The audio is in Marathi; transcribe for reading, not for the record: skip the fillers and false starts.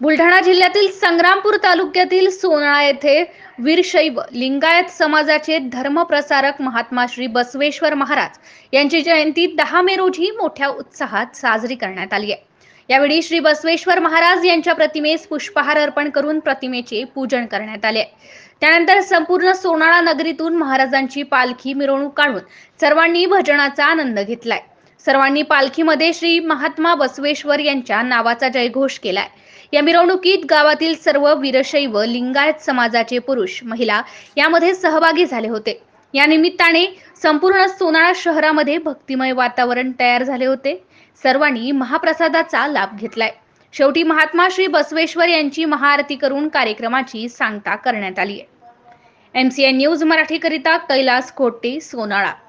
बुलढाणा जिल्ह्यातील संग्रामपूर तालुक्यातील सोनाळा येथे वीरशैव लिंगायत समाजाचे धर्मप्रसारक महात्मा श्री बसवेश्वर महाराज यांची जयंती 10 मे रोजी मोठ्या उत्साहात साजरी करण्यात आली आहे। यावेळी श्री बसवेश्वर महाराज यांच्या प्रतिमेस पुष्पहार अर्पण करून प्रतिमेचे पूजन करण्यात आले। त्यानंतर संपूर्ण सोनाळा नगरीतून महाराजांची पालखी मिरवणूक काढून सर्वांनी भजनाचा आनंद घेतलाय। सर्वांनी पालखीमध्ये श्री महात्मा बसवेश्वर यांच्या नावाचा जयघोष केलाय। या मिरवणुकीत गावातील सर्व वीरशैव लिंगायत समाजाचे पुरुष महिला यामध्ये सहभागी झाले होते। या निमित्ताने संपूर्ण सोनाळा शहरामध्ये भक्तिमय वातावरण तयार झाले होते। सर्वांनी महाप्रसादाचा लाभ घेतलाय। शेवटी महात्मा श्री बसवेश्वर यांची महाआरती करून कार्यक्रमाची सांगता करण्यात आली आहे। MCN न्यूज मराठी करिता कैलास खोटे, सोनाळा।